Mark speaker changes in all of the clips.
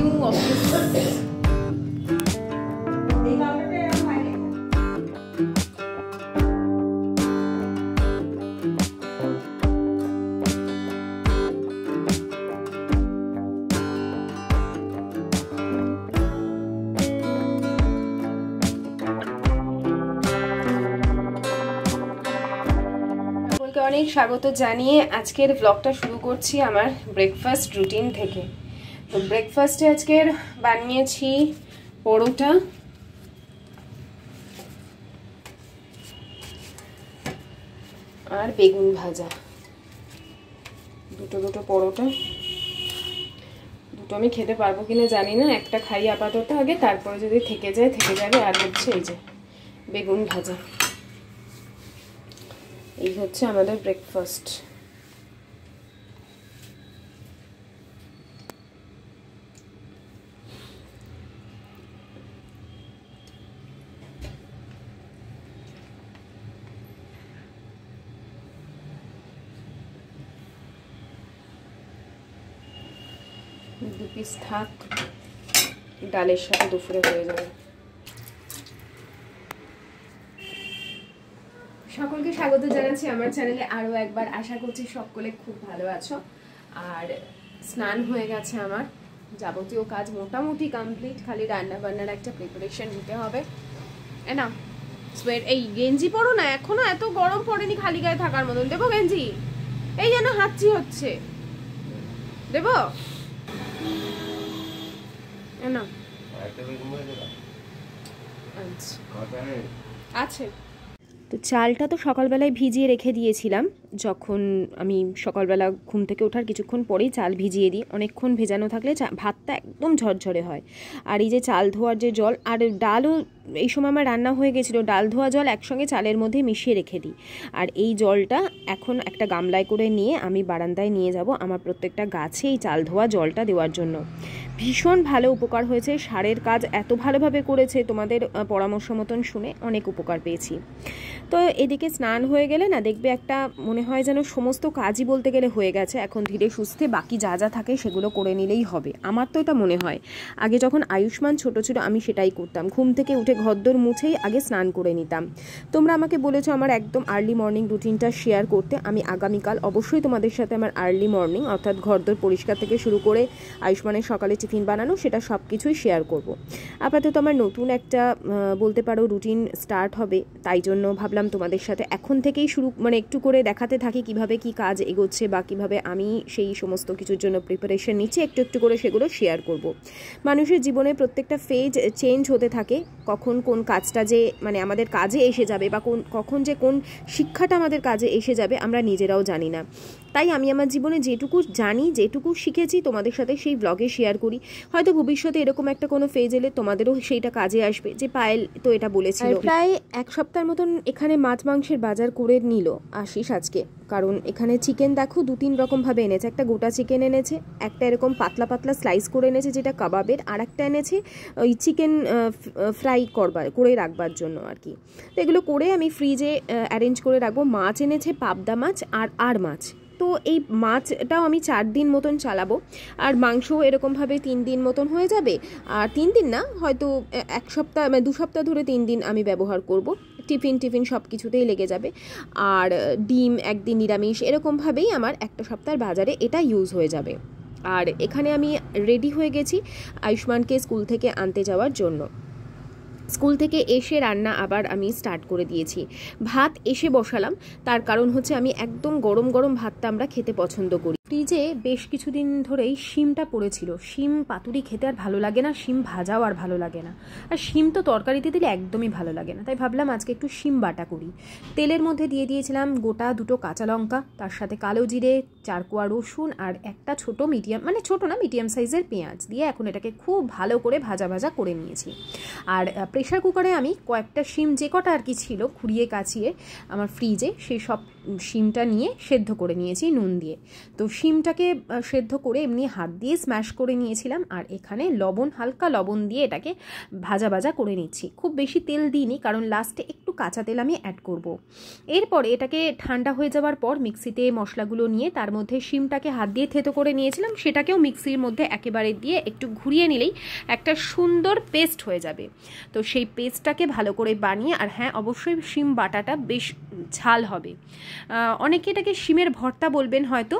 Speaker 1: New office. অনেক স্বাগত জানিয়ে আজকের ব্লগটা শুরু করছি আমার ব্রেকফাস্ট রুটিন থেকে। তো ব্রেকফাস্টে আজকের বানিয়েছি পরোটা, আর বেগুন ভাজা। দুটো পরোটা, দুটো আমি খেতে পারবো কিনা জানি না, একটা খাই আপাতত আগে, তারপরে যদি থেকে যাবে। আর হচ্ছে এই যে বেগুন ভাজা। এই হচ্ছে আমাদের ব্রেকফাস্ট। দু পিস থাক, ডালের সাথে দুপুরে হয়ে যাবে। সকলকে স্বাগত জানাচ্ছি আমার চ্যানেলে আরও একবার। আশা করছি সকলে খুব ভালো আছো। আর স্নান হয়ে গেছে আমার, যাবতীয় কাজ মোটামুটি কমপ্লিট, খালি রান্না বান্নার একটা প্রিপারেশন নিতে হবে। না সোয়েট, এই গেঞ্জি পরো না, এখনো এত গরম পড়েনি খালি গায়ে থাকার মতন। দেবো গেঞ্জি? এই যেন হাঁচি হচ্ছে, দেবো না? আছে তো। চালটা তো সকালবেলায় ভিজিয়ে রেখে দিয়েছিলাম। যখন আমি সকালবেলা ঘুম থেকে ওঠার কিছুক্ষণ পরেই চাল ভিজিয়ে দিই। অনেকক্ষণ ভেজানো থাকলে ভাতটা একদম ঝরঝরে হয়। আর এই যে চাল ধোয়ার যে জল, আর ডালও এই সময় আমার রান্না হয়ে গেছিলো, ডাল ধোয়া জল একসঙ্গে চালের মধ্যে মিশিয়ে রেখে দিই। আর এই জলটা এখন একটা গামলায় করে নিয়ে আমি বারান্দায় নিয়ে যাব আমার প্রত্যেকটা গাছে এই চাল ধোয়া জলটা দেওয়ার জন্য। ভীষণ ভালো উপকার হয়েছে, সারের কাজ এত ভালোভাবে করেছে, তোমাদের পরামর্শ মতন শুনে অনেক উপকার পেয়েছি। তো এদিকে স্নান হয়ে গেলে না দেখবে একটা মনে হয় যেন সমস্ত কাজই বলতে গেলে হয়ে গেছে। এখন ধীরে সুস্থে বাকি যা যা থাকে সেগুলো করে নিলেই হবে। আমার তো এটা মনে হয়। আগে যখন আয়ুষ্মান ছোট ছিল আমি সেটাই করতাম, ঘুম থেকে উঠে ঘরদোর মুছেই আগে স্নান করে নিতাম। তোমরা আমাকে বলেছো আমার একদম আর্লি মর্নিং রুটিনটা শেয়ার করতে। আমি আগামীকাল অবশ্যই তোমাদের সাথে আমার আর্লি মর্নিং অর্থাৎ ঘরদোর পরিষ্কার থেকে শুরু করে আয়ুষ্মানের সকালে টিফিন বানানো সেটা সব কিছুই শেয়ার করব। আপাতত আমার নতুন একটা বলতে পারো রুটিন স্টার্ট হবে, তাই জন্য ভাবলাম তোমাদের সাথে এখন থেকেই শুরু একটু করে দেখাতে থাকি কিভাবে কি কাজ এগোচ্ছে বা কিভাবে আমি সেই সমস্ত কিছুর জন্য প্রিপারেশন নিচ্ছি, একটু একটু করে সেগুলো শেয়ার করব। মানুষের জীবনে প্রত্যেকটা ফেজ চেঞ্জ হতে থাকে, কখন কোন কাজটা যে আমাদের কাজে এসে যাবে বা কখন যে কোন শিক্ষাটা আমাদের কাজে এসে যাবে আমরা নিজেরাও জানি না। তাই আমি আমার জীবনে যেটুকু জানি, যেটুকু শিখেছি তোমাদের সাথে সেই ব্লগে শেয়ার করি। হয়তো ভবিষ্যতে এরকম একটা কোনো ফেজ এলে তোমাদেরও সেইটা কাজে আসবে, যে পায়েল তো এটা বলেছিল। প্রায় এক সপ্তাহের মতন এখানে মাছ মাংসের বাজার করে নিল আশিস আজকে, কারণ এখানে চিকেন দেখো 2-3 রকমভাবে এনেছে। একটা গোটা চিকেন এনেছে, একটা এরকম পাতলা পাতলা স্লাইস করে এনেছে যেটা কাবাবের, আর একটা এনেছে ওই চিকেন ফ্রাই করে রাখবার জন্য আর কি। তো এগুলো করে আমি ফ্রিজে অ্যারেঞ্জ করে রাখবো। মাছ এনেছে পাবদা মাছ আর মাছ। তো এই মাছটাও আমি 4 দিন মতন চালাবো, আর মাংস এরকমভাবে 3 দিন মতন হয়ে যাবে। আর 3 দিন না, হয়তো 1 সপ্তাহ 2 সপ্তাহ ধরে 3 দিন আমি ব্যবহার করব। টিফিন সব কিছুতেই লেগে যাবে। আর ডিম একদিন নিরামিষ, এরকমভাবেই আমার একটা সপ্তাহের বাজারে এটা ইউজ হয়ে যাবে। আর এখানে আমি রেডি হয়ে গেছি আয়ুষ্মানকে স্কুল থেকে আনতে যাওয়ার জন্য। স্কুল থেকে এসে রান্না আবার আমি স্টার্ট করে দিয়েছি। ভাত এসে বসালাম, তার কারণ হচ্ছে আমি একদম গরম গরম ভাতটা আমরা খেতে পছন্দ করি। ফ্রিজে বেশ কিছুদিন ধরেই শিমটা পড়েছিল। শিম পাতুরি খেতে আর ভালো লাগে না, শিম ভাজাও আর ভালো লাগে না, আর শিম তো তরকারিতে দিলে একদমই ভালো লাগে না। তাই ভাবলাম আজকে একটু শিম বাটা করি। তেলের মধ্যে দিয়ে দিয়েছিলাম গোটা 2 কাঁচা লঙ্কা, তার সাথে কালো জিরে, 4 কোয়া রসুন আর একটা ছোট মিডিয়াম সাইজের পেঁয়াজ দিয়ে এখন এটাকে খুব ভালো করে ভাজা করে নিয়েছি। আর প্রেশার কুকারে আমি কয়েকটা শিম যে কটা আর কি ছিল খুঁড়িয়ে কাচিয়ে আমার ফ্রিজে, সেই সব শিমটা নিয়ে সেদ্ধ করে নিয়েছি নুন দিয়ে। তো শিমটাকে সেদ্ধ করে এমনি হাত দিয়ে স্ম্যাশ করে নিয়েছিলাম, আর এখানে হালকা লবণ দিয়ে এটাকে ভাজা ভাজা করে নিচ্ছি। খুব বেশি তেল দিইনি, কারণ লাস্টে একটু কাঁচা তেল আমি অ্যাড করব। এরপরে এটাকে ঠান্ডা হয়ে যাওয়ার পর মিক্সিতে মশলাগুলো নিয়ে তার মধ্যে শিমটাকে হাত দিয়ে থেতো করে নিয়েছিলাম, সেটাকেও মিক্সির মধ্যে একেবারে দিয়ে একটু ঘুরিয়ে নিলেই একটা সুন্দর পেস্ট হয়ে যাবে। তো সেই পেস্টটাকে ভালো করে বানিয়ে, আর হ্যাঁ অবশ্যই শিম বাটাটা বেশ ঝাল হবে। অনেকে এটাকে শিমের ভর্তা বলবেন হয়তো,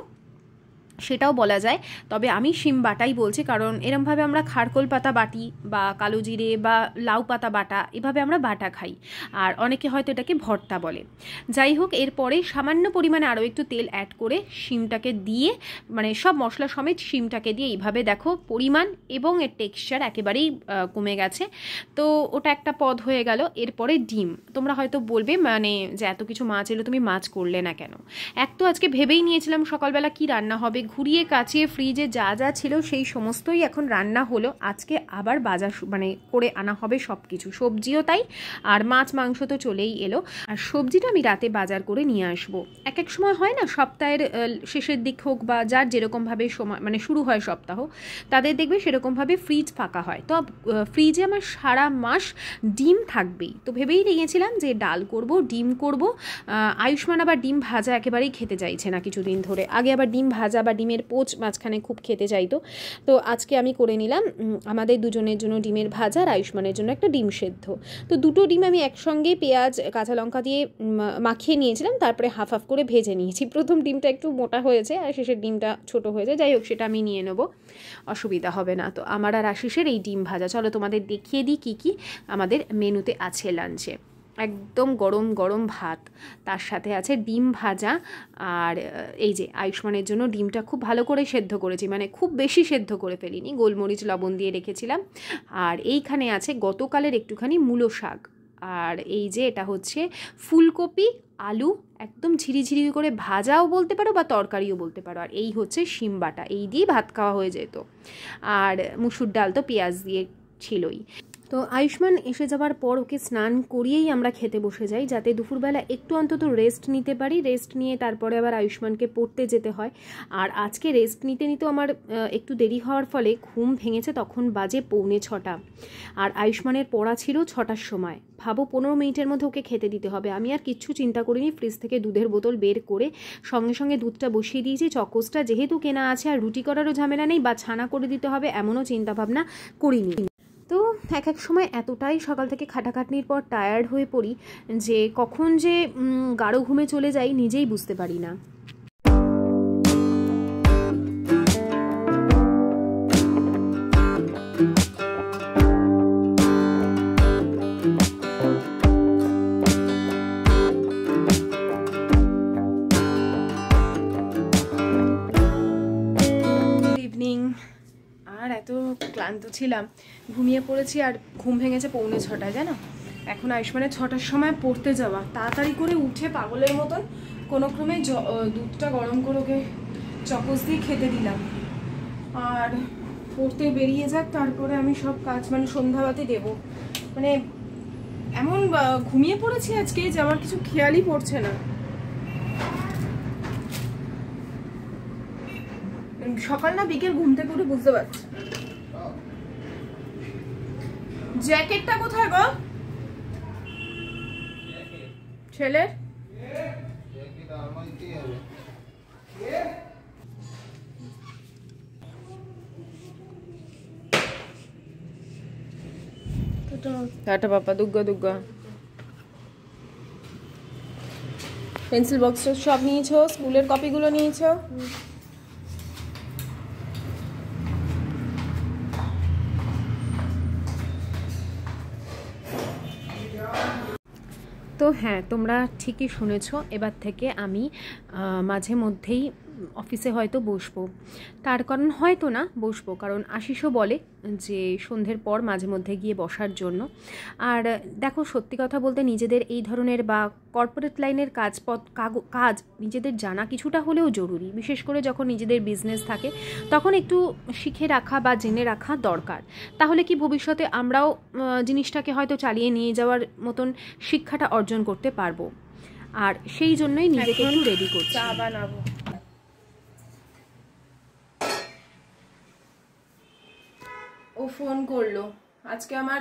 Speaker 1: সেটাও বলা যায়, তবে আমি শিম বাটাই বলছি, কারণ এরমভাবে আমরা খারকোল পাতা বাটি বা কালো জিরে বা লাউ পাতা বাটা এভাবে আমরা বাটা খাই, আর অনেকে হয়তো এটাকে ভর্তা বলে। যাই হোক, এরপরে সামান্য পরিমাণে আরও একটু তেল অ্যাড করে শিমটাকে দিয়ে, মানে সব মশলা সমেত শিমটাকে দিয়ে এইভাবে দেখো পরিমাণ এবং এর টেক্সচার একেবারেই কমে গেছে। তো ওটা একটা পদ হয়ে গেল। এরপরে ডিম। তোমরা হয়তো বলবে মানে যে এত কিছু মাছ এলো, তুমি মাছ করলে না কেন? এক তো আজকে ভেবেই নিয়েছিলাম সকালবেলা কি রান্না হবে, ঘুরিয়ে কাচিয়ে ফ্রিজে যা যা ছিল সেই সমস্তই এখন রান্না হলো। আজকে আবার বাজার মানে করে আনা হবে সব কিছু, সবজিও তাই, আর মাছ মাংস তো চলেই এলো। আর সবজিটা আমি রাতে বাজার করে নিয়ে আসবো। এক এক সময় হয় না, সপ্তাহের শেষের দিক হোক বা যার যেরকমভাবে সময় মানে শুরু হয় সপ্তাহ, তাদের দেখবে সেরকমভাবে ফ্রিজ ফাঁকা হয়। তো ফ্রিজে আমার সারা মাস ডিম থাকবেই। তো ভেবেই নিয়েছিলাম যে ডাল করব, ডিম করব। আয়ুষ্মান আবার ডিম ভাজা একেবারেই খেতে চাইছে না কিছুদিন ধরে। আগে আবার ডিম ভাজা বা ডিমের পোচ মাঝখানে খুব খেতে চাইতো। তো আজকে আমি করে নিলাম আমাদের দুজনের জন্য ডিমের ভাজা, আর আয়ুষ্মানের জন্য একটা ডিম সেদ্ধ। তো দুটো ডিম আমি একসঙ্গে পেঁয়াজ কাঁচা লঙ্কা দিয়ে মাখিয়ে নিয়েছিলাম, তারপরে হাফ হাফ করে ভেজে নিয়েছি। প্রথম ডিমটা একটু মোটা হয়েছে আর শেষের ডিমটা ছোট হয়েছে, যাই হোক সেটা আমি নিয়ে নেবো, অসুবিধা হবে না। তো আমার আর আশিসের এই ডিম ভাজা। চলো তোমাদের দেখিয়ে দিই কী কী আমাদের মেনুতে আছে লাঞ্চে। একদম গরম গরম ভাত, তার সাথে আছে ডিম ভাজা, আর এই যে আয়ুষ্মানের জন্য ডিমটা খুব ভালো করে সেদ্ধ করেছি, মানে খুব বেশি সেদ্ধ করে ফেলিনি, গোলমরিচ লবণ দিয়ে রেখেছিলাম। আর এইখানে আছে গতকালের একটুখানি মূলো শাক, আর এই যে এটা হচ্ছে ফুলকপি আলু একদম ঝিরিঝিরি করে ভাজাও বলতে পারো বা তরকারিও বলতে পারো, আর এই হচ্ছে শিম বাটা। এই দিয়ে ভাত খাওয়া হয়ে যেত। আর মুসুর ডাল তো পেঁয়াজ দিয়ে ছিলই। তো আয়ুষ্মান এসে যাওয়ার পর ওকে স্নান করিয়েই আমরা খেতে বসে যাই, যাতে দুপুরবেলা একটু অন্তত রেস্ট নিতে পারি। রেস্ট নিয়ে তারপরে আবার আয়ুষ্মানকে পড়তে যেতে হয়। আর আজকে রেস্ট নিতে নিতেও আমার একটু দেরি হওয়ার ফলে ঘুম ভেঙেছে, তখন বাজে 6:45। আর আয়ুষ্মানের পড়া ছিল 6টার সময়। ভাবো 15 মিনিটের মধ্যে ওকে খেতে দিতে হবে। আমি আর কিচ্ছু চিন্তা করিনি, ফ্রিজ থেকে দুধের বোতল বের করে সঙ্গে সঙ্গে দুধটা বসিয়ে দিয়েছি। চকোসটা যেহেতু কেনা আছে, আর রুটি করারও ঝামেলা নেই বা ছানা করে দিতে হবে এমনও চিন্তাভাবনা করিনি। তো এক এক সময় এতটাই সকাল থেকে খাটাখাটনির পর টায়ার্ড হয়ে পড়ি যে কখন যে গাঢ় ঘুমে চলে যাই নিজেই বুঝতে পারি না। আর এত ক্লান্ত ছিলাম, ঘুমিয়ে পড়েছি, আর ঘুম ভেঙেছে 6:45, জানো। এখন আয়ুষ্মানের 6টার সময় পড়তে যাওয়া, তাড়াতাড়ি করে উঠে পাগলের মতন কোনো ক্রমে দুধটা গরম করে ওকে চকোস দিয়ে খেতে দিলাম, আর পড়তে বেরিয়ে যাক। তারপরে আমি সব কাজ মানে সন্ধ্যাবাতি দেবো। মানে এমন ঘুমিয়ে পড়েছি আজকে যে আমার কিছু খেয়ালই পড়ছে না। সকাল না বিকেল ঘুম থেকে উঠে বুঝতে পারছি। জ্যাকেটটা কোথায় গো ছেলের? টাটা বাবা, দুগ্গা দুগ্গা। পেন্সিল বক্স সব নিয়েছো? স্কুলের কপিগুলো নিয়েছো? তো হ্যাঁ, তোমরা ঠিকই শুনেছ, এবার থেকে আমি মাঝে মধ্যেই অফিসে হয়তো বসবো। তার কারণ হয়তো না, বসবো, কারণ আশিসও বলে যে সন্ধ্যের পর মাঝে মধ্যে গিয়ে বসার জন্য। আর দেখো, সত্যি কথা বলতে নিজেদের এই ধরনের বা কর্পোরেট লাইনের কাজ নিজেদের জানা কিছুটা হলেও জরুরি, বিশেষ করে যখন নিজেদের বিজনেস থাকে, তখন একটু শিখে রাখা বা জেনে রাখা দরকার। তাহলে কি ভবিষ্যতে আমরাও জিনিসটাকে হয়তো চালিয়ে নিয়ে যাওয়ার মতন শিক্ষাটা অর্জন করতে পারবো। আর সেই জন্যই নিজেকে একটু রেডি করছি। চা বানাবো। ও ফোন করলো, আজকে আমার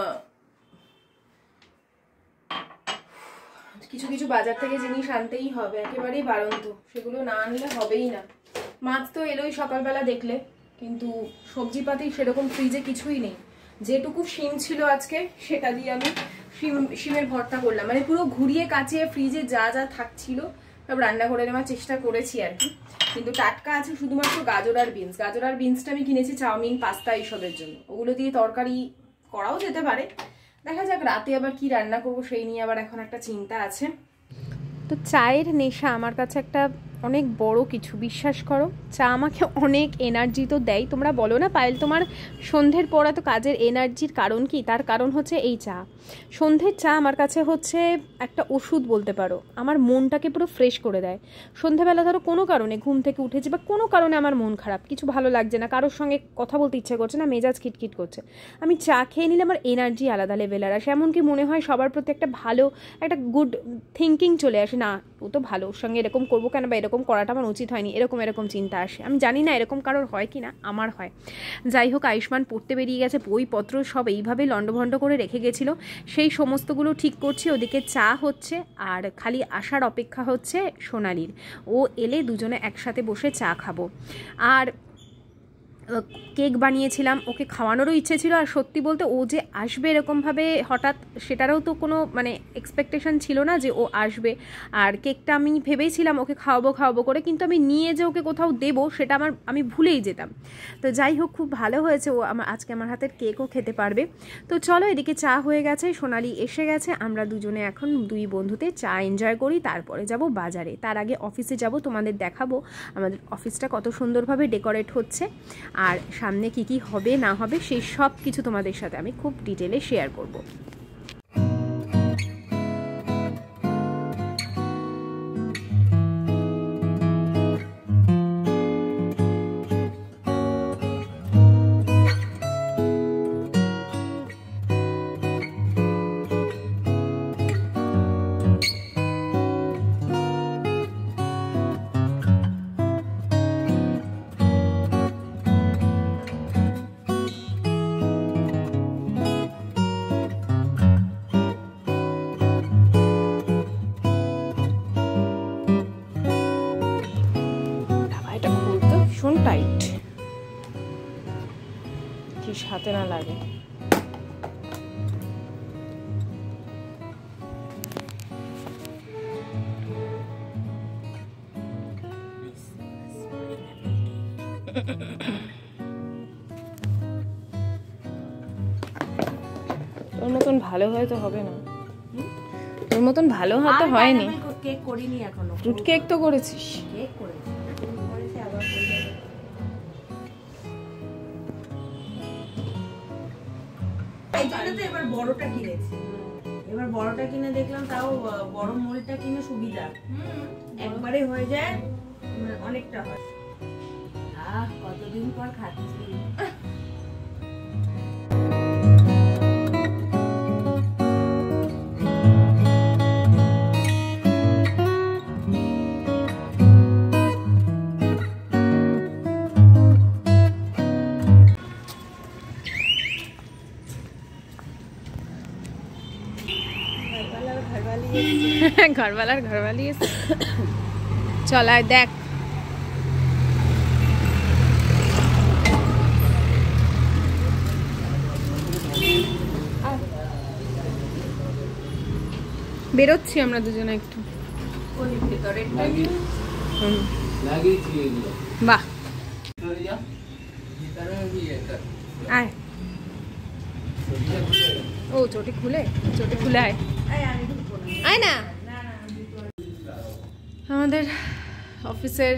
Speaker 1: কিছু কিছু বাজার থেকে জিনিস আনতেই হবে, একেবারেই বারন্ত, সেগুলো না আনলে হবেই না। মাছ তো এলোই সকালবেলা দেখলে, কিন্তু সবজিপাতি সেরকম ফ্রিজে কিছুই নেই। যেটুকু শিম ছিল আজকে সেটা দিয়ে আমি শিমের ভর্তা করলাম, মানে পুরো ঘুরিয়ে কাচিয়ে ফ্রিজে যা যা থাকছিল সব রান্না করে নেওয়ার চেষ্টা করেছি আর কি। কিন্তু টাটকা আছে শুধুমাত্র গাজর আর বিনস। গাজর আর বিনসটা আমি কিনেছি চাউমিন, পাস্তা এইসবের জন্য, ওগুলো দিয়ে তরকারি করাও যেতে পারে। দেখা যাক রাতে আবার কি রান্না করব, সেই নিয়ে আবার এখন একটা চিন্তা আছে। তো চায়ের নেশা আমার কাছে একটা অনেক বড় কিছু, বিশ্বাস করো। চা আমাকে অনেক এনার্জি তো দেয়। তোমরা বলো না পায়েল তোমার সন্ধ্যের পর এত কাজের এনার্জির কারণ কি? তার কারণ হচ্ছে এই চা। সন্ধ্যের চা আমার কাছে হচ্ছে একটা ওষুধ বলতে পারো, আমার মনটাকে পুরো ফ্রেশ করে দেয়। সন্ধ্যেবেলা ধরো কোনো কারণে ঘুম থেকে উঠেছি বা কোনো কারণে আমার মন খারাপ, কিছু ভালো লাগছে না, কারোর সঙ্গে কথা বলতে ইচ্ছে করছে না, মেজাজ খিটখিট করছে, আমি চা খেয়ে নিলে আমার এনার্জি আলাদা লেভেলের আসে। এমনকি মনে হয় সবার প্রতি একটা ভালো একটা গুড থিঙ্কিং চলে আসে, না ও তো ভালো, ওর সঙ্গে এরকম করবো কেন, বা এরকম করাটা আমার উচিত হয়নি, এরকম এরকম চিন্তা আসে। আমি জানি না এরকম কারোর হয় কি না, আমার হয়। যাই হোক, আয়ুষ্মান পড়তে বেরিয়ে গেছে, বইপত্র সব এইভাবে লণ্ডভণ্ড করে রেখে গেছিলো, সেই সমস্তগুলো ঠিক করছি। ওদিকে চা হচ্ছে আর খালি আসার অপেক্ষা হচ্ছে সোনালির। ও এলে দুজনে একসাথে বসে চা খাবো। আর কেক বানিয়েছিলাম, ওকে খাওয়ানোরও ইচ্ছে ছিল। আর সত্যি বলতে ও যে আসবে এরকমভাবে হঠাৎ, সেটারও তো কোনো মানে এক্সপেকটেশন ছিল না যে ও আসবে। আর কেকটা আমি ভেবেছিলাম ওকে খাওয়াবো করে, কিন্তু আমি নিয়ে যে ওকে কোথাও দেবো সেটা আমি ভুলেই যেতাম। তো যাই হোক, খুব ভালো হয়েছে, ও আজকে আমার হাতের কেকও খেতে পারবে। তো চলো, এদিকে চা হয়ে গেছে, সোনালি এসে গেছে, আমরা দুজনে এখন দুই বন্ধুতে চা এনজয় করি, তারপরে যাব বাজারে। তার আগে অফিসে যাব, তোমাদের দেখাবো আমাদের অফিসটা কত সুন্দরভাবে ডেকোরেট হচ্ছে, আর সামনে কি কি হবে না হবে সেই সব কিছু তোমাদের সাথে আমি খুব ডিটেলে শেয়ার করব। টাইট, কি হাতে না লাগে। তোর মতন ভালো হয়তো হবে না, তোর মতন ভালো হয়তো হয়নি। কেক করিনি এখনো, ফ্রুট কেক তো করেছিস। কেক করেছি, আবার এই জন্য তো এবার বড়টা কিনেছি। এবার বড়টা কিনে দেখলাম, তাও বড় মোলটা কিনে সুবিধা, একবারে হয়ে যায়, অনেকটা হয়। কতদিন পর খাচ্ছি। ঘরওয়ালার ঘরওয়ালি চলায় দেখ। বেরোচ্ছি আমরা দুজনে একটু, বাহ আয়। ও চটি খুলে আয়, আয় না। আমাদের অফিসের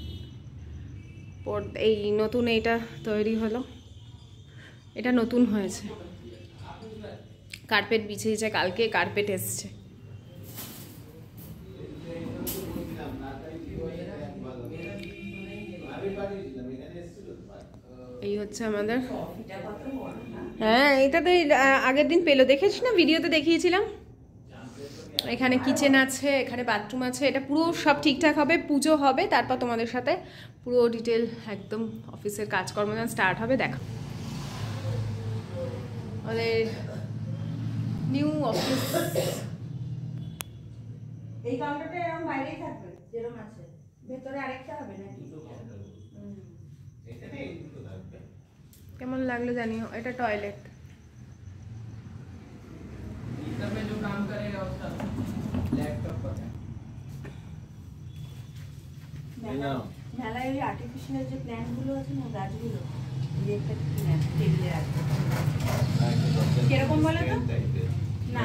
Speaker 1: এই নতুন এইটা তৈরি হলো, এটা নতুন হয়েছে, কার্পেট বিছিয়েছে, কালকে কার্পেট এসছে। এই হচ্ছে আমাদের, হ্যাঁ এটা তো আগের দিন পেলো, দেখেছিস না ভিডিওতে দেখিয়েছিলাম। এখানে কিচেন আছে, এখানে বাথরুম আছে, এটা পুরো সব ঠিকঠাক হবে, পুজো হবে, তারপর তোমাদের সাথে পুরো ডিটেল একদম অফিসের কাজকর্ম যখন স্টার্ট হবে দেখা। আমাদের নিউ অফিস,
Speaker 2: এই কাউন্টারটা এরকম বাইরেই থাকবে যেরকম আছে, ভেতরে আরেকটা হবে নাকি?
Speaker 1: কেমন লাগলো জানিও। এটা টয়লেট।
Speaker 2: মেলায় ওই আর্টিফিশিয়াল যে প্ল্যান্ট গুলো আছে না, গাছগুলো, টেবিলে রাখবে। কিরকম বলো তো? না,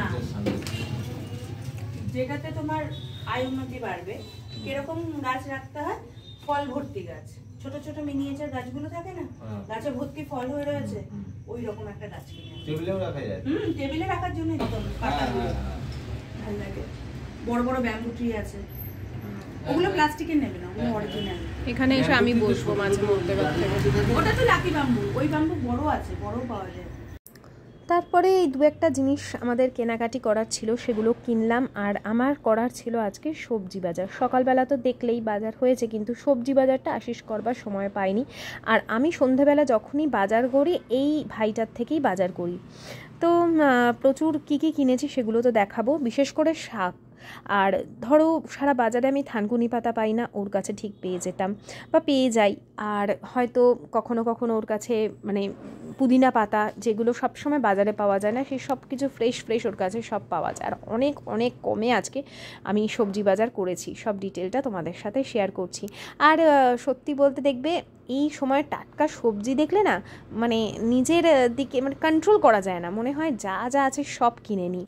Speaker 2: যেটাতে তোমার আয় উন্নতি বাড়বে, কিরকম গাছ রাখতে হয়? ফল ভর্তি গাছ, ছোট ছোট মিনিয়েচার গাছগুলো থাকে না, গাছে ভর্তি ফল হয়ে রয়েছে, ওই রকম একটা গাছ কিনে টেবিলেও রাখা যায়। টেবিলে রাখার জন্য পাতাগুলো ভালো লাগে। বড় বড় ব্যাম্বু ট্রি আছে, ওগুলো প্লাস্টিকের নেবে না, ওগুলো অরিজিনাল।
Speaker 1: এখানে এসে আমি বসবো মাঝে মধ্যে।
Speaker 2: ওটা তো লাকি ব্যাম্বু, ওই ব্যাম্বু বড় আছে, বড় পাওয়া যায়।
Speaker 1: তারপরে এই দু একটা জিনিস আমাদের কেনাকাটি করার ছিল, সেগুলো কিনলাম। আর আমার করার ছিল আজকে সবজি বাজার। সকালবেলা তো দেখলেই বাজার হয়েছে, কিন্তু সবজি বাজারটা আশিস করবার সময় পাইনি। আর আমি সন্ধেবেলা যখনই বাজার করি এই ভাইটার থেকেই বাজার করি। তো প্রচুর কী কী কিনেছি সেগুলো তো দেখাবো, বিশেষ করে শাক। আর ধরো সারা বাজারে আমি থানকুনি পাতা পাই না, ওর কাছে ঠিক পেয়ে যেতাম বা পেয়ে যাই। আর হয়তো কখনো কখনো ওর কাছে মানে পুদিনা পাতা, যেগুলো সবসময় বাজারে পাওয়া যায় না, সেই সব কিছু ফ্রেশ ফ্রেশ ওর কাছে সব পাওয়া যায়। আর অনেক অনেক কমে আজকে আমি সবজি বাজার করেছি, সব ডিটেলটা তোমাদের সাথে শেয়ার করছি। আর সত্যি বলতে দেখবে এই সময় টাটকা সবজি দেখলে না, মানে নিজের দিকে মানে কন্ট্রোল করা যায় না, মনে হয় যা যা আছে সব কিনে নিই।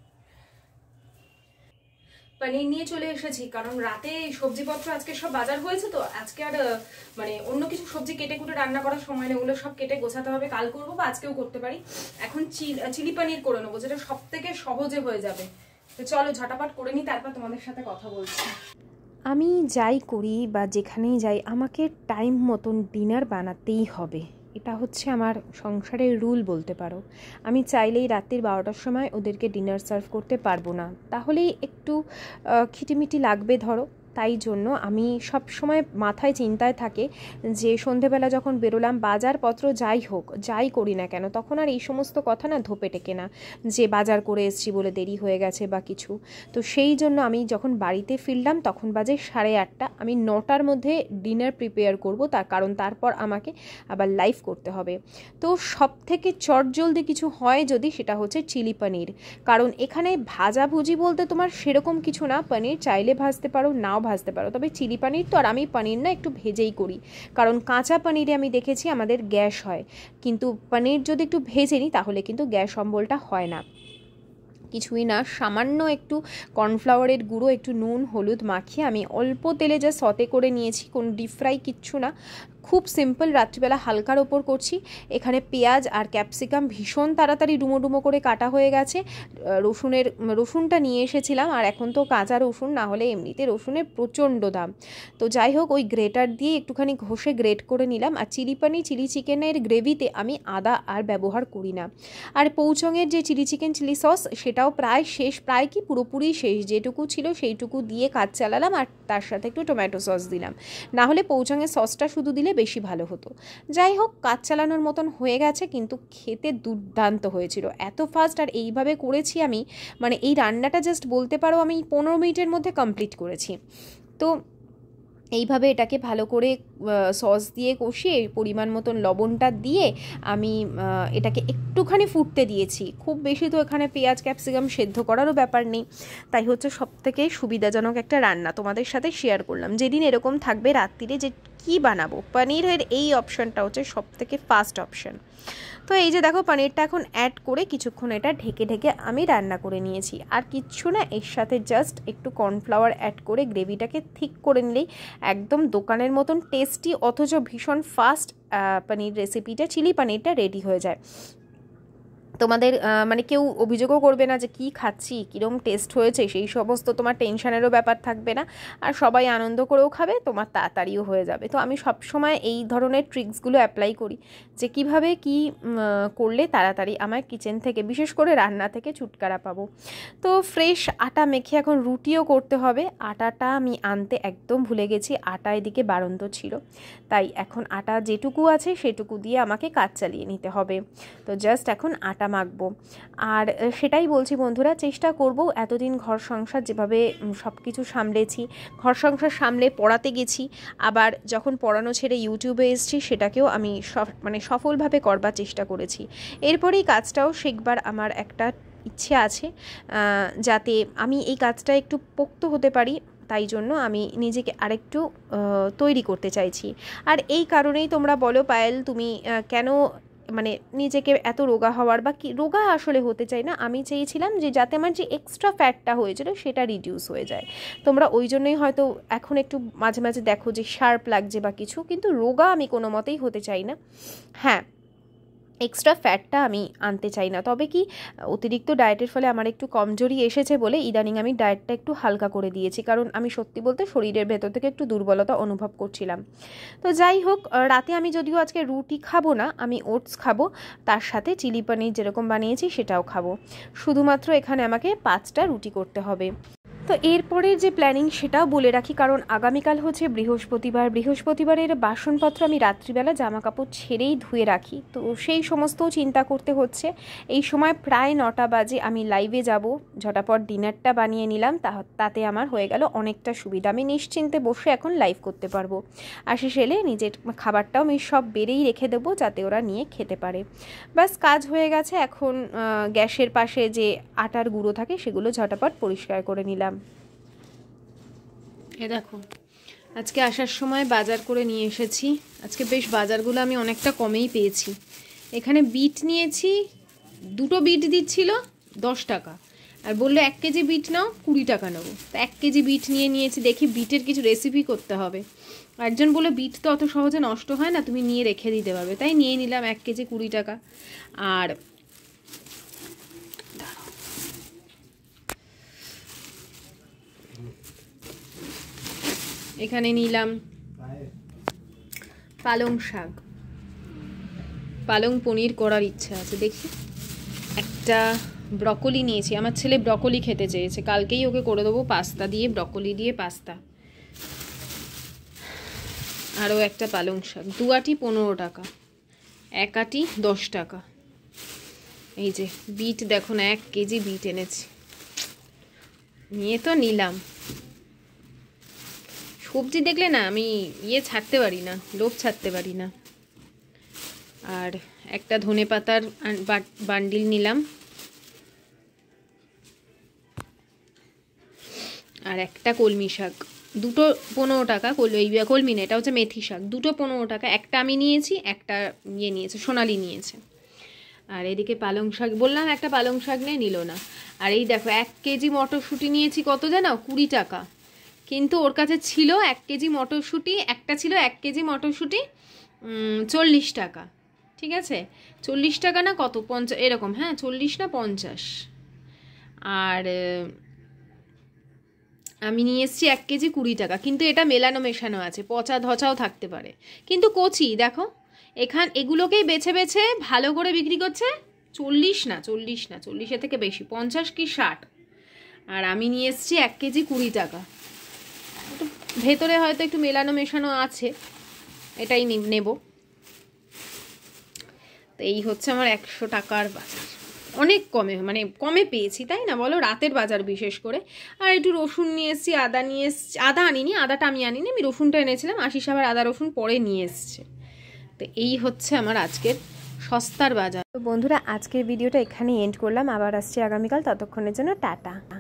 Speaker 1: পনির নিয়ে চলে এসেছি, কারণ রাতে সবজিপত্র আজকে সব বাজার হয়েছে, তো আজকে আর মানে অন্য কিছু সবজি কেটে কুটে রান্না করার সময় নেই, ওগুলো সব কেটে গোছাতে হবে, কাল করবো বা আজকেও করতে পারি। এখন চিলি পনির করে নেবো, যেটা সব থেকে সহজে হয়ে যাবে। তো চলো ঝটাপট করে নিই, তারপর তোমাদের সাথে কথা বলছি। আমি যাই করি বা যেখানেই যাই, আমাকে টাইম মতন ডিনার বানাতেই হবে। এটা হচ্ছে আমার সংসারের রুল বলতে পারো। আমি চাইলেই রাত্রির 12টার সময় ওদেরকে ডিনার সার্ভ করতে পারবো না, তাহলেই একটু খিটিমিটি লাগবে ধরো। তাই জন্য আমি সব সময় মাথায় চিন্তায় থাকে যে সন্ধেবেলা যখন বেরোলাম বাজারপত্র যাই হোক, যাই করি না কেন, তখন আর এই সমস্ত কথা না ধোপে টেকে না যে বাজার করে এসেছি বলে দেরি হয়ে গেছে বা কিছু। তো সেই জন্য আমি যখন বাড়িতে ফিরলাম তখন বাজে 8:30। আমি 9টার মধ্যে ডিনার প্রিপেয়ার করব, তার কারণ তারপর আমাকে আবার লাইভ করতে হবে। তো সব থেকে চটজলদি কিছু হয় যদি, সেটা হচ্ছে চিলি পনির। কারণ এখানে ভাজাভুজি বলতে তোমার সেরকম কিছু না, পনির চাইলে ভাজতে পারো, নাও ভাজতে পারো, তবে চিলি পনির তো, আর আমি পনির না একটু ভেজেই করি, কারণ কাঁচা পনিরে আমি দেখেছি আমাদের গ্যাস হয়, কিন্তু পনির যদি একটু ভেজে নিই তাহলে কিন্তু গ্যাস অম্বলটা হয় না। কিছুই না, সামান্য একটু কর্নফ্লাওয়ারের গুঁড়ো, একটু নুন হলুদ মাখিয়ে আমি অল্প তেলে যা সতে করে নিয়েছি, কোনো ডিপ ফ্রাই কিচ্ছু না, খুব সিম্পল। রাত্রিবেলা হালকার ওপর করছি। এখানে পেঁয়াজ আর ক্যাপসিকাম ভীষণ তাড়াতাড়ি ডুমো ডুমো করে কাটা হয়ে গেছে। রসুনটা নিয়ে এসেছিলাম, আর এখন তো কাঁচা রসুন, না হলে এমনিতে রসুনের প্রচণ্ড দাম। তো যাই হোক, ওই গ্রেটার দিয়ে একটুখানি ঘষে গ্রেট করে নিলাম। আর চিলি পনির চিলি চিকেনের গ্রেভিতে আমি আদা আর ব্যবহার করি না। আর পৌচঙের যে চিলি চিকেন চিলি সস, সেটাও প্রায় শেষ, প্রায় কি পুরোপুরি শেষ, যেটুকু ছিল সেইটুকু দিয়ে কাজ চালালাম, আর তার সাথে একটু টমেটো সস দিলাম, না হলে পৌচঙের সসটা শুধু দিলে বেশি ভালো হতো। যাই হোক, কাজ চালানোর মতন হয়ে গেছে, কিন্তু খেতে দুর্দান্ত হয়েছিল, এত ফাস্ট। আর এইভাবে করেছি আমি, মানে এই রান্নাটা জাস্ট বলতে পারো আমি 15 মিনিটের মধ্যে কমপ্লিট করেছি। তো এইভাবে এটাকে ভালো করে সস দিয়ে কষিয়ে পরিমাণ মতন লবণটা দিয়ে আমি এটাকে একটুখানি ফুটতে দিয়েছি, খুব বেশি তো এখানে পেঁয়াজ ক্যাপসিকাম সেদ্ধ করারও ব্যাপার নেই। তাই হচ্ছে সবথেকে সুবিধাজনক একটা রান্না তোমাদের সাথে শেয়ার করলাম। যেদিন এরকম থাকবে রাত্রিরে যে কী বানাবো, পনিরের এই অপশানটা হচ্ছে সবথেকে ফাস্ট অপশান। তো এই যে দেখো, পনিরটা এখন অ্যাড করে কিছুক্ষণ এটা ঢেকে ঢেকে আমি রান্না করে নিয়েছি। আর কিচ্ছু না, এর সাথে জাস্ট একটু কর্নফ্লাওয়ার অ্যাড করে গ্রেভিটাকে ঠিক করে নিলেই একদম দোকানের মতন টেস্টি অথচ ভীষণ ফাস্ট পনির রেসিপিটা, চিলি পনিরটা রেডি হয়ে যায়। তোমাদের মানে কেউ অভিযোগও করবে না যে কী খাচ্ছি, কীরকম টেস্ট হয়েছে, সেই সমস্ত তোমার টেনশনেরও ব্যাপার থাকবে না। আর সবাই আনন্দ করেও খাবে, তোমার তাড়াতাড়িও হয়ে যাবে। তো আমি সবসময় এই ধরনের ট্রিক্সগুলো অ্যাপ্লাই করি যে কিভাবে কি করলে তাড়াতাড়ি আমার কিচেন থেকে, বিশেষ করে রান্না থেকে ছুটকারা পাবো। তো ফ্রেশ আটা মেখে এখন রুটিও করতে হবে। আটাটা আমি আনতে একদম ভুলে গেছি, আটা এদিকে বাড়ন্ত ছিল, তাই এখন আটা যেটুকু আছে সেটুকু দিয়ে আমাকে কাজ চালিয়ে নিতে হবে। তো জাস্ট এখন আটা মাখবো। আর সেটাই বলছি বন্ধুরা, চেষ্টা করব এতদিন ঘর সংসার যেভাবে সব কিছু সামলেছি, ঘর সংসার সামলে পড়াতে গেছি, আবার যখন পড়ানো ছেড়ে ইউটিউবে এসেছি সেটাকেও আমি সফলভাবে করবার চেষ্টা করেছি। এরপরেই কাজটাও শিখবার আমার একটা ইচ্ছে আছে, যাতে আমি এই কাজটা একটু পোক্ত হতে পারি। তাই জন্য আমি নিজেকে আরেকটু তৈরি করতে চাইছি। আর এই কারণেই তোমরা বলো, পায়েল তুমি কেন মানে নিজেকে এত রোগা হওয়ার, বা কি রোগা আসলে হতে চাই না, আমি চেয়েছিলাম যে যাতে আমার যে এক্সট্রা ফ্যাটটা হয়েছিল সেটা রিডিউস হয়ে যায়। তোমরা ওই জন্যই হয়তো এখন একটু মাঝে মাঝে দেখো যে শার্প লাগছে বা কিছু, কিন্তু রোগা আমি কোনো মতেই হতে চাই না। হ্যাঁ, এক্সট্রা ফ্যাটটা আমি আনতে চাই না। তবে কি অতিরিক্ত ডায়েটের ফলে আমার একটু কমজোরি এসেছে বলে ইদানিং আমি ডায়েটটা একটু হালকা করে দিয়েছি, কারণ আমি সত্যি বলতে শরীরের ভেতর থেকে একটু দুর্বলতা অনুভব করছিলাম। তো যাই হোক, রাতে আমি যদিও আজকে রুটি খাবো না, আমি ওটস খাবো, তার সাথে চিলি পনির যেরকম বানিয়েছি সেটাও খাবো। শুধুমাত্র এখানে আমাকে 5টা রুটি করতে হবে। তো এরপরের যে প্ল্যানিং সেটাও বলে রাখি, কারণ আগামীকাল হচ্ছে বৃহস্পতিবারের বাসনপত্র আমি রাত্রিবেলা জামা কাপড় ছেড়েই ধুয়ে রাখি, তো সেই সমস্ত চিন্তা করতে হচ্ছে। এই সময় প্রায় 9টা বাজে, আমি লাইভে যাব, ঝটাপট ডিনারটা বানিয়ে নিলাম, তাতে আমার হয়ে গেল অনেকটা সুবিধা। আমি নিশ্চিন্তে বসে এখন লাইভ করতে পারবো। আশিস এলে নিজের খাবারটাও আমি সব বেড়েই রেখে দেবো, যাতে ওরা নিয়ে খেতে পারে। ব্যাস কাজ হয়ে গেছে। এখন গ্যাসের পাশে যে আটার গুঁড়ো থাকে সেগুলো ঝটাপট পরিষ্কার করে নিলাম। এ দেখো, আজকে আসার সময় বাজার করে নিয়ে এসেছি। আজকে বেশ বাজারগুলো আমি অনেকটা কমেই পেয়েছি। এখানে বিট নিয়েছি, 2টো বিট দিচ্ছিল 10 টাকা, আর বললো 1 কেজি বিট নাও 20 টাকা নেবো। তো 1 কেজি বিট নিয়েছি, দেখি বিটের কিছু রেসিপি করতে হবে। একজন বললো বিট তো অত সহজে নষ্ট হয় না, তুমি নিয়ে রেখে দিতে পারবে, তাই নিয়ে নিলাম 1 কেজি 20 টাকা। আর এখানে নিলাম পালং শাক, পালং পনির করার ইচ্ছা আছে, দেখি। একটা ব্রকলি নিয়েছি, আমার ছেলে ব্রকলি খেতে চেয়েছে, কালকেই ওকে করে দেবো পাস্তা দিয়ে, ব্রকলি দিয়ে পাস্তা। আরও একটা পালং শাক, 2 আটি 15 টাকা, 1 আটি 10 টাকা। এই যে বিট দেখো না, 1 কেজি বিট এনেছি, নিয়ে তো নিলাম। সবজি দেখলে না আমি ছাড়তে পারি না, লোভ ছাড়তে পারি না। আর একটা ধনেপাতার বান্ডিল নিলাম, আর একটা কলমি শাক, 2টো 15 টাকা। কলমি না, এটা হচ্ছে মেথি শাক, 2টো 15 টাকা। একটা আমি নিয়েছি, একটা নিয়েছে সোনালি নিয়েছে। আর এদিকে পালং শাক বললাম একটা পালং শাক নিল না। আর এই দেখো 1 কেজি মটরশুঁটি নিয়েছি, কত জানো? 20 টাকা। কিন্তু ওর কাছে ছিল 1 কেজি মটরশুঁটি, একটা ছিল 1 কেজি মটরশুঁটি 40 টাকা, ঠিক আছে? 40 টাকা না কত, 50 এরকম, হ্যাঁ 40 না 50। আর আমি নিয়ে এসেছি 1 কেজি 20 টাকা, কিন্তু এটা মেশানো আছে, পচা ধচাও থাকতে পারে, কিন্তু কচি দেখো। এগুলোকেই বেছে বেছে ভালো করে বিক্রি করছে 40 না 40-এর থেকে বেশি, 50 কি 60। আর আমি নিয়ে এসেছি 1 কেজি 20 টাকা। ভেতরে হয়তো একটু মেশানো আছে, এটাই নেব। তো এই হচ্ছে আমার 100 টাকার বাজার, অনেক কমে পেয়েছি, তাই না বলো? রাতের বাজার বিশেষ করে। আর একটু রসুন নিয়ে এসেছি, আদা নিয়ে এসেছি, আদা আনিনি, আদাটা আমি আনিনি, আমি রসুনটা এনেছিলাম, আশিস আবার আদা রসুন পরে নিয়ে এসছে। তো এই হচ্ছে আমার আজকের সস্তার বাজার। তো বন্ধুরা, আজকের ভিডিওটা এখানেই এন্ড করলাম, আবার আসছি আগামীকাল, ততক্ষণের জন্য টাটা।